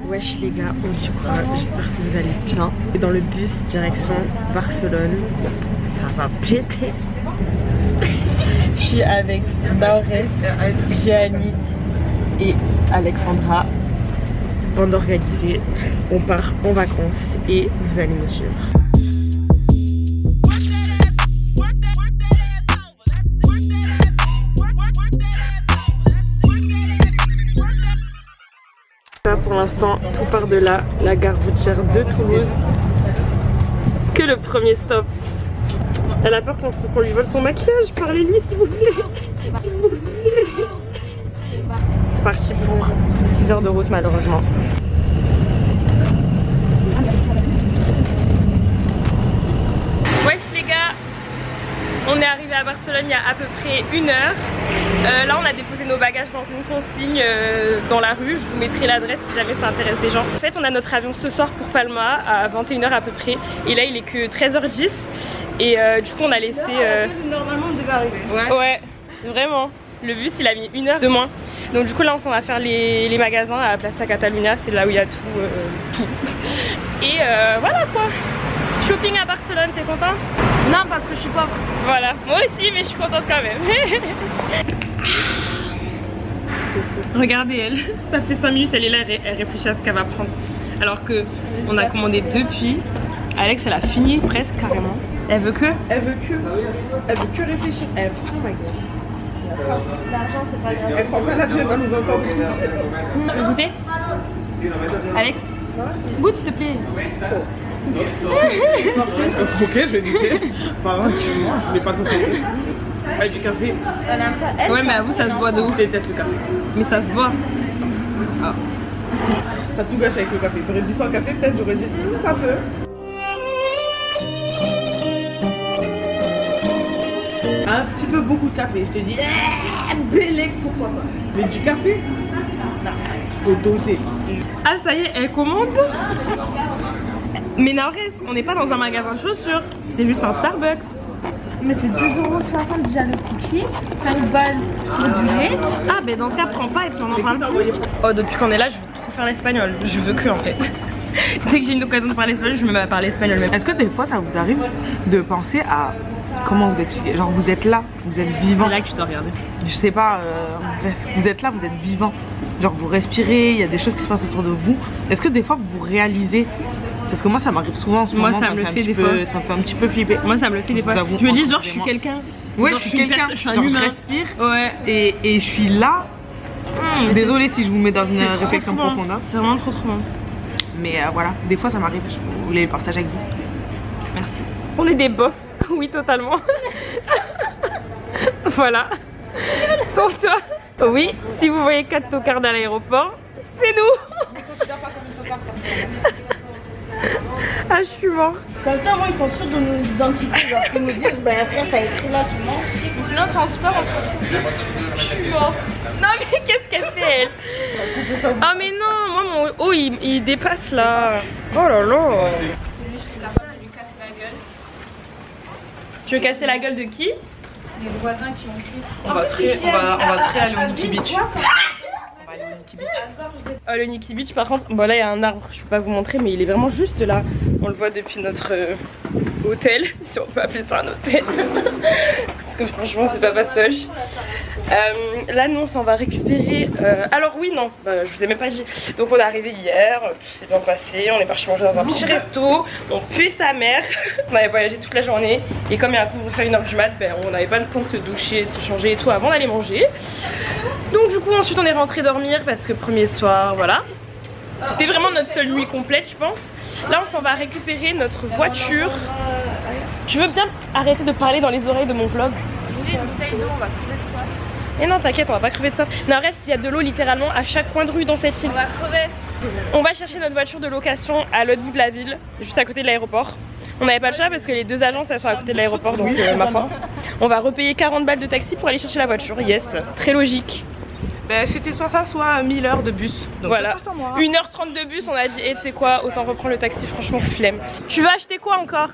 Wesh les gars, on se croit, j'espère que vous allez bien. Et dans le bus direction Barcelone, ça va péter. Je suis avec Naores, Gianni et Alexandra. Bande organisée, on part en vacances et vous allez me suivre. Pour l'instant, tout part de là, la gare routière de Toulouse. Que le premier stop. Elle a peur qu'on lui vole son maquillage. Parlez-lui s'il vous plaît. S'il vous plaît. C'est parti pour 6 heures de route malheureusement. Wesh les gars, on est arrivé à Barcelone il y a à peu près 1 heure. Là on a déposé nos bagages dans une consigne dans la rue. Je vous mettrai l'adresse si jamais ça intéresse des gens. En fait on a notre avion ce soir pour Palma à 21 h à peu près. Et là il est que 13 h 10. Et du coup on a laissé... Normalement on devait arriver. Ouais, vraiment. Le bus il a mis 1 heure de moins. Donc du coup là on s'en va faire les magasins à Plaça Catalunya. C'est là où il y a tout. Et voilà quoi. Shopping à Barcelone, t'es contente? Non, parce que je suis pauvre. Voilà, moi aussi, mais je suis contente quand même. Regardez elle, ça fait 5 minutes, elle est là, elle réfléchit à ce qu'elle va prendre. Alors que on a commandé depuis. Alex, elle a fini presque carrément. Elle veut que réfléchir. Elle prend ma gueule. L'argent, c'est pas grave. Elle prend pas l'avion, elle va nous entendre ici. Tu veux goûter? Alex, goûte s'il te plaît. Ok, je vais goûter. Pardon, excuse-moi, je voulais pas tout casser. Avec du café. Ouais, mais à vous, ça se boit de ouf. Je déteste le café. Mais ça se boit. Ah. T'as tout gâché avec le café. T'aurais dit sans café, peut-être j'aurais dit ça peut. Un petit peu beaucoup de café. Je te dis, Bélec, pourquoi pas. Mais du café, non. Faut doser. Ah, ça y est, elle commande. Mais Naores, on n'est pas dans un magasin de chaussures, c'est juste un Starbucks. Mais c'est 2,60 € déjà le cookie, 5 balles pour du lait. Ah, mais dans ce cas, prends pas et puis on en parle plus. Oh, depuis qu'on est là, je veux trop faire l'espagnol. Je veux que en fait. Dès que j'ai une occasion de parler espagnol, je me mets à parler espagnol même. Est-ce que des fois ça vous arrive de penser à comment vous expliquer? Genre vous êtes là, vous êtes vivant. C'est là que tu dois regarder. Je sais pas, vous êtes là, vous êtes vivant. Genre vous respirez, il y a des choses qui se passent autour de vous. Est-ce que des fois vous réalisez? Parce que moi ça m'arrive souvent en ce moment, ça me le fait des fois. Ça me fait un petit peu flipper. Moi ça me le fait des fois. Je me dis genre je suis quelqu'un. Ouais, je suis quelqu'un, je respire. Ouais. Et je suis là. Désolée si je vous mets dans une réflexion profonde. Hein. C'est vraiment trop bon. Mais voilà, des fois ça m'arrive, je voulais le partager avec vous. Merci. On est des bofs, oui totalement. Voilà. Toi. Oui, si vous voyez 4 tocards à l'aéroport, c'est nous. Ah, je suis mort. Comme ça, moi, ils sont sûrs de nos identités. Genre, ils nous disent, ben après, t'as écrit là, tu mens. Sinon, si on se perd, on se retrouve. Je suis mort. Non, mais qu'est-ce qu'elle fait, elle? Ah, mais non, moi, mon haut, il dépasse là. Oh là là. Tu veux casser la gueule de qui? Les voisins qui ont crié. On va très aller au Nikki Beach. Oh, le Nikki Beach par contre, bon là il y a un arbre, je peux pas vous montrer mais il est vraiment juste là. On le voit depuis notre hôtel, si on peut appeler ça un hôtel. Parce que franchement c'est pas fastoche. Là nous on s'en va récupérer. Alors oui non, je vous ai même pas dit. Donc on est arrivé hier, tout s'est bien passé, on est parti manger dans un petit resto, on pue sa mère. On avait voyagé toute la journée et comme il y a un couvre-feu à 1 h du mat, ben, on n'avait pas le temps de se doucher, de se changer et tout avant d'aller manger. Donc du coup ensuite on est rentré dormir parce que premier soir voilà. C'était vraiment notre seule nuit complète je pense. Là on s'en va récupérer notre voiture. Tu veux bien arrêter de parler dans les oreilles de mon vlog? Je voulais une bouteille d'eau, on va crever de soif. Et non t'inquiète, on va pas crever de soif. Non reste, il y a de l'eau littéralement à chaque coin de rue dans cette île. On va crever. On va chercher notre voiture de location à l'autre bout de la ville, juste à côté de l'aéroport. On n'avait pas le choix parce que les 2 agences elles sont à côté de l'aéroport donc ma foi. On va repayer 40 balles de taxi pour aller chercher la voiture, yes, très logique. Ben, c'était soit ça, soit 1000 heures de bus. Donc voilà, 1h30 de bus, on a dit, et tu sais quoi, autant reprendre le taxi, franchement flemme. Tu vas acheter quoi encore?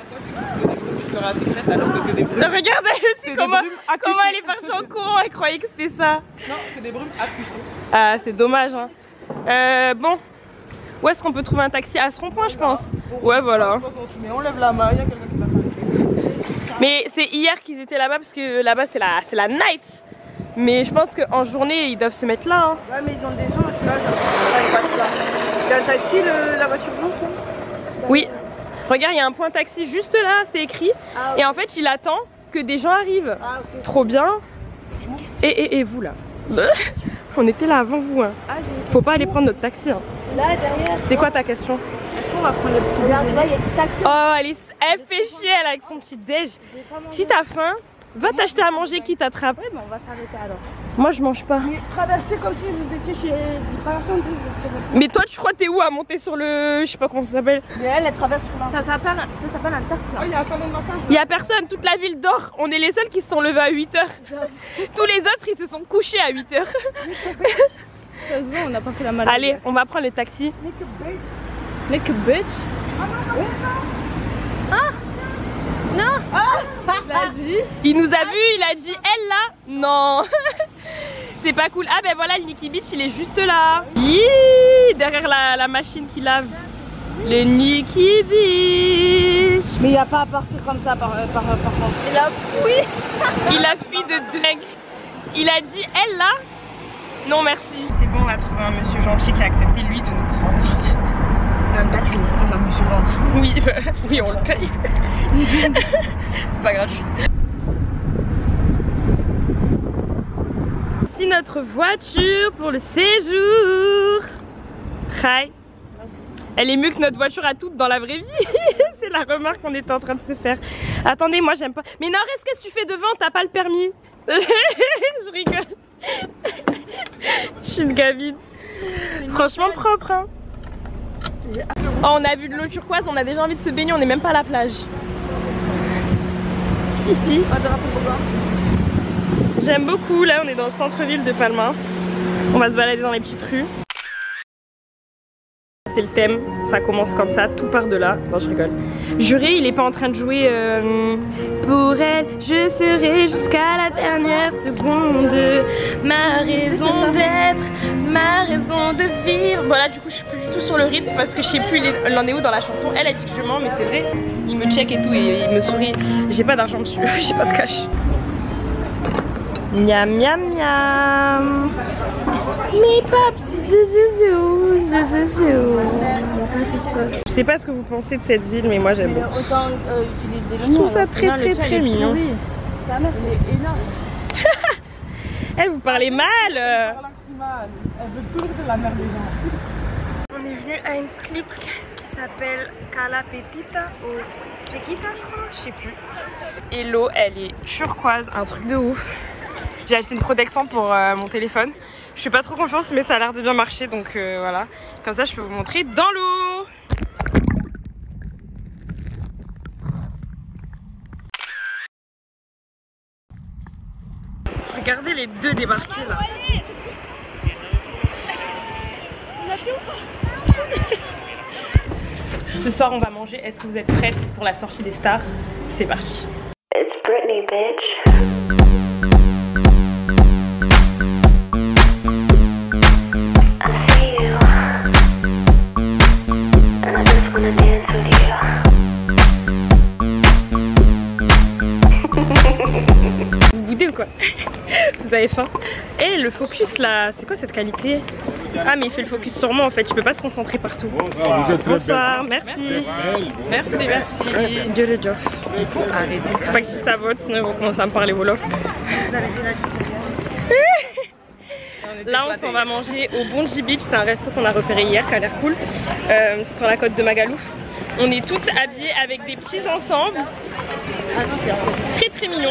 Alors que c'est des brumes. Regarde elle aussi comment elle est partie en courant, elle croyait que c'était ça. Non, c'est des brumes accusées. Ah c'est dommage hein. Bon, Où est-ce qu'on peut trouver un taxi? À ce rond-point, je pense. Ouais, voilà. Mais on lève la main, il y a quelqu'un qui va faire. Mais c'est hier qu'ils étaient là-bas parce que là-bas c'est la night. Mais je pense qu'en journée ils doivent se mettre là. Hein. Ouais, mais ils ont des gens, tu vois, ils passent là. Il y a un taxi, la voiture blanche là? Oui. Regarde, il y a un point taxi juste là, c'est écrit. Ah, okay. Et en fait, il attend que des gens arrivent. Ah, okay. Trop bien. Et vous là? On était là avant vous. Hein. Ah, faut pas aller prendre notre taxi. Hein. Là, derrière. C'est quoi ta question? Est-ce qu'on va prendre le petit déj? Oh, elle fait chier elle avec son petit déj. Si t'as faim, va t'acheter à manger qui t'attrape. Oui, mais on va s'arrêter alors. Moi je mange pas. Mais traversez comme si vous étiez chez. Vous traversez un peu. Mais toi tu crois t'es où à monter sur le. Je sais pas comment ça s'appelle. Mais elle traverse sur la. Ça s'appelle un terre. Oh, il y a un salon de matin. Il y a personne, toute la ville dort. On est les seuls qui se sont levés à 8h. Tous les autres ils se sont couchés à 8h. On n'a pas fait la maladie. Allez, on va prendre le taxi. Make a bitch. Ah non. Ah il nous a vu, il a dit elle là. Non. C'est pas cool. Ah ben voilà, le Nikki Beach il est juste là. Yee, derrière la machine qui lave. Le Nikki Beach. Mais il n'y a pas à partir comme ça par contre. Il a fui. Il a fui de dingue. Il a dit elle là. Non merci. C'est bon, on a trouvé un monsieur gentil qui a accepté lui de nous prendre. Un taxi, un monsieur gentil. Oui, oui on le paye. C'est pas gratuit. Voici notre voiture pour le séjour. Hi. Elle est mieux que notre voiture à toutes dans la vraie vie. C'est la remarque qu'on était en train de se faire. Attendez, moi j'aime pas. Mais Nord, qu'est-ce que tu fais devant? T'as pas le permis? Je rigole. Je suis une gamine. Franchement propre hein. Oh, on a vu de l'eau turquoise, on a déjà envie de se baigner, on n'est même pas à la plage. Si. J'aime beaucoup, là on est dans le centre-ville de Palma. On va se balader dans les petites rues. C'est le thème, ça commence comme ça, tout part de là. Non, je rigole. Juré, il est pas en train de jouer pour elle, je serai jusqu'à la dernière seconde. Ma raison d'être, ma raison de vivre. Voilà, du coup, je suis plus du tout sur le rythme parce que je sais plus il en est où dans la chanson. Elle a dit que je mens, mais c'est vrai. Il me check et tout et il me sourit. J'ai pas d'argent dessus, j'ai pas de cash. Miam miam miam. Mes pops, zouzou, zouzou. Je sais pas ce que vous pensez de cette ville, mais moi j'aime beaucoup. Je trouve ça très très mignon. Ta mère, elle est énorme. Eh, vous parlez mal. Elle veut tout de la mère des gens. On est venu à une clique qui s'appelle Cala Petita ou Pequita, je crois, je sais plus. Et l'eau, elle est turquoise, un truc de ouf. J'ai acheté une protection pour mon téléphone. Je suis pas trop confiance, mais ça a l'air de bien marcher, donc voilà. Comme ça, je peux vous montrer dans l'eau. Regardez les deux débarqués là. Ce soir, on va manger. Est-ce que vous êtes prêtes pour la sortie des stars? C'est parti. It's Britney, bitch. Vous boudez ou quoi? Vous avez faim? Et le focus là, c'est quoi cette qualité? Ah mais il fait le focus sur moi en fait, je peux pas se concentrer partout. Bonsoir, merci. Merci. Dieu le job. Arrêtez ça. Faut pas que je dise ça vote, sinon ils vont commencer à me parler wolof. Là on s'en va manger au Bonji Beach, c'est un resto qu'on a repéré hier qui a l'air cool, sur la côte de Magalouf. On est toutes habillées avec des petits ensembles. Très très mignon.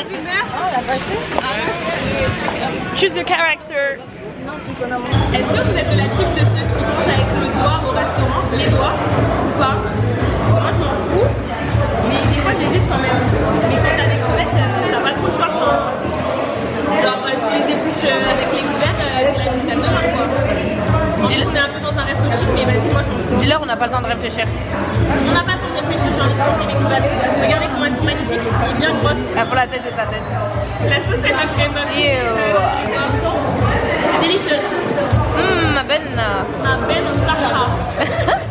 Choose a character. Est-ce que vous êtes de la type de ceux qui mangent avec le doigt au restaurant, les doigts ou pas? Parce que moi je m'en fous, mais des fois j'hésite quand même. Mais quand t'as des crevettes, t'as pas trop le choix. Genre tu les épluches avec les couverts et la mise à demain quoi. On est un peu dans un resto chic, mais vas-y, moi je m'en fous. Dis-leur, on n'a pas le temps de réfléchir. On n'a pas le temps de réfléchir, j'ai envie de manger mes couverts. Regardez comment elles sont magnifiques, elle est bien grosse. Ah, pour la tête de ta tête. La sauce est pas très bonne. C'est délicieux. Ma benne. Ma belle Sahara.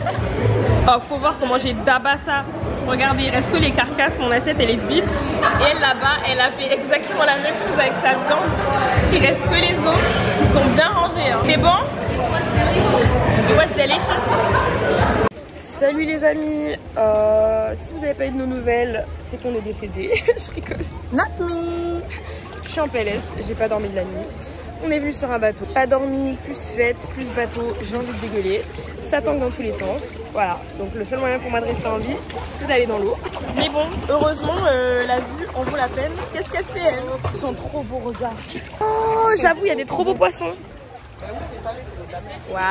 Waouh, faut voir comment j'ai d'abat ça. Regardez, il reste que les carcasses, mon assiette elle est vide. Et elle là-bas, elle a fait exactement la même chose avec sa viande. Il reste que les os, ils sont bien rangés. Hein. C'est bon? It was delicious. Salut les amis, si vous n'avez pas eu de nos nouvelles, c'est qu'on est décédé. Je rigole. Not me. Je suis en PLS, j'ai pas dormi de la nuit. On est venu sur un bateau, pas dormi, plus fête, plus bateau, j'ai envie de dégueuler. Ça tangue dans tous les sens. Voilà, donc le seul moyen pour moi de rester en vie, c'est d'aller dans l'eau. Mais bon, heureusement, la vue en vaut la peine. Qu'est-ce qu'elle fait elle? Ils sont trop beaux, regards. Oh, j'avoue, il y a des trop beaux poissons. Waouh.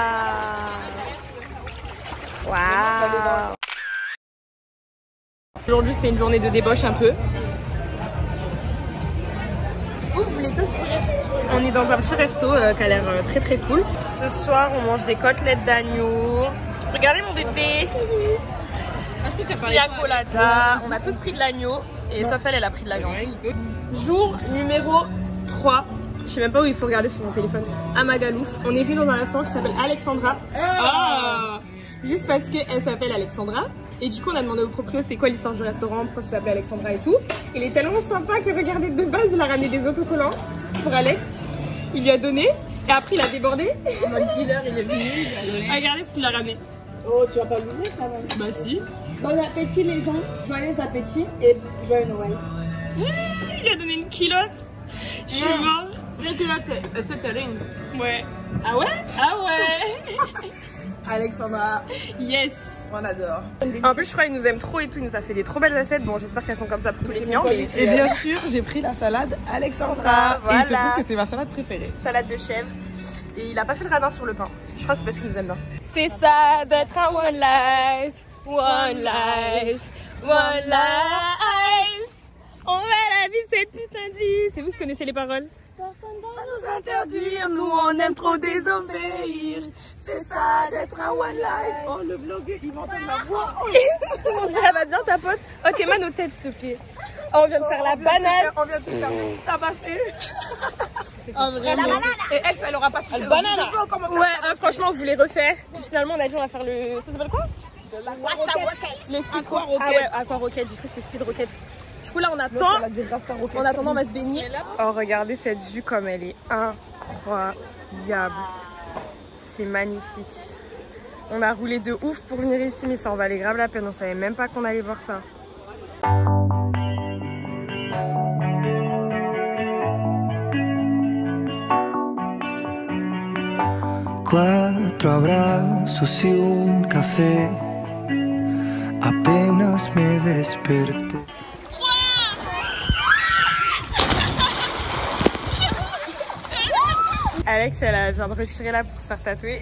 Waouh. Aujourd'hui, c'était une journée de débauche un peu. Vous voulez tous rire? On est dans un petit resto qui a l'air très très cool. Ce soir, on mange des côtelettes d'agneau. Regardez mon bébé. Colada. On a tout pris de l'agneau et sauf elle a pris de la viande. Jour numéro 3. Je sais même pas où il faut regarder sur mon téléphone. À Magalouf. On est venu dans un restaurant qui s'appelle Alexandra. Juste parce qu'elle s'appelle Alexandra. Et du coup, on a demandé au proprio c'était quoi l'histoire du restaurant, pourquoi ça s'appelait Alexandra et tout. Il est tellement sympa que regardez, de base, il a ramené des autocollants pour Alex. Il lui a donné et après il a débordé. Notre dealer, il est venu, il a donné. Regardez ce qu'il a ramené. Oh, tu vas pas l'ouvrir quand même. Bah si. Bon appétit les gens, joyeux appétit et joyeux Noël. Il a donné une culotte. Je suis mort. Une culotte, c'est terrible. Ouais. Ah ouais? Ah ouais. Alexandra, Yes. on adore. En plus, je crois qu'il nous aime trop et tout. Il nous a fait des trop belles assiettes. Bon, j'espère qu'elles sont comme ça pour tous les clients. Mais... Et bien sûr, j'ai pris la salade Alexandra. Voilà. Et il se trouve que c'est ma salade préférée. Salade de chèvre. Et il a pas fait le radin sur le pain. Je crois que c'est parce qu'il nous aime bien. C'est ça d'être un one life. One life. One life. On va la vivre cette putain de vie. C'est vous qui connaissez les paroles? Personne ne va nous interdire, nous on aime trop désobéir. C'est ça d'être un one life. Oh le vlog, il m'entend ma voix. On dirait elle va bien ta pote. Ok, man nos têtes s'il te plaît. Oh, on vient de faire la banane. On vient de se faire tabasser. Oh vraiment. Et elle aura pas fait le banana. Ouais, franchement on voulait refaire. Puis finalement on a dit on va faire le... Ça s'appelle quoi? Le speed rocket. Ah ouais, aqua rocket, j'ai cru que c'était speed rocket. Du coup là on attend. En attendant on va se baigner. Oh regardez cette vue comme elle est incroyable. C'est magnifique. On a roulé de ouf pour venir ici mais ça en valait grave la peine. On savait même pas qu'on allait voir ça. Cuatro abrazos y un café. Apenas me desperté. Alex, elle vient de retirer là pour se faire tatouer.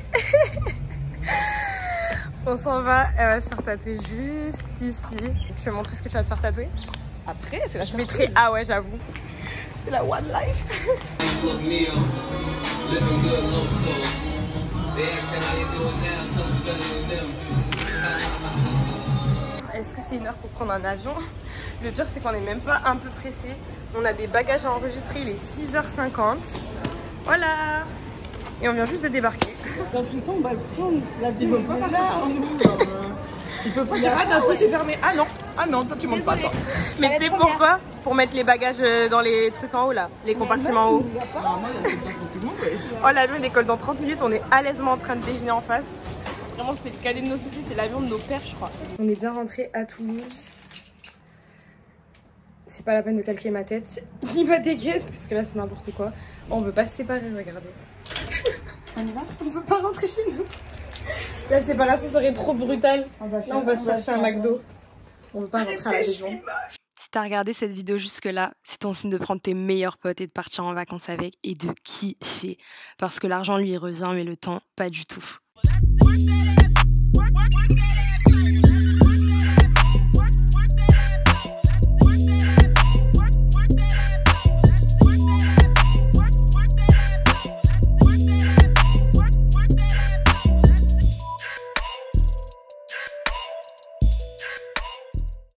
On s'en va, elle va se faire tatouer juste ici. Tu veux montrer ce que tu vas te faire tatouer? Après, c'est la Je mettrai... Ah ouais, j'avoue. C'est la one life. Est-ce que c'est une heure pour prendre un avion? Le pire, c'est qu'on n'est même pas un peu pressé. On a des bagages à enregistrer, il est 6h50. Voilà. Et on vient juste de débarquer. Dans tout le temps, on va le prendre. Ils veulent pas partir sans nous. Ils peuvent pas dire ah d'un coup c'est fermé. Ah non, toi tu montes pas toi. Mais tu sais pourquoi? Pour mettre les bagages dans les trucs en haut là, les compartiments en haut. Normalement il y a des pour tout le monde. Oh l'avion il décolle dans 30 minutes, on est alaisement en train de déjeuner en face. Vraiment c'est le cadet de nos soucis, c'est l'avion de nos pères je crois. On est bien rentré à Toulouse. C'est pas la peine de calquer ma tête, ni ma dégaine, parce que là c'est n'importe quoi. On veut pas se séparer, regardez. On y va? On veut pas rentrer chez nous. La séparation serait trop brutale. Là on va chercher un McDo. On veut pas rentrer à la maison. Si t'as regardé cette vidéo jusque-là, c'est ton signe de prendre tes meilleurs potes et de partir en vacances avec et de kiffer. Parce que l'argent lui revient mais le temps pas du tout.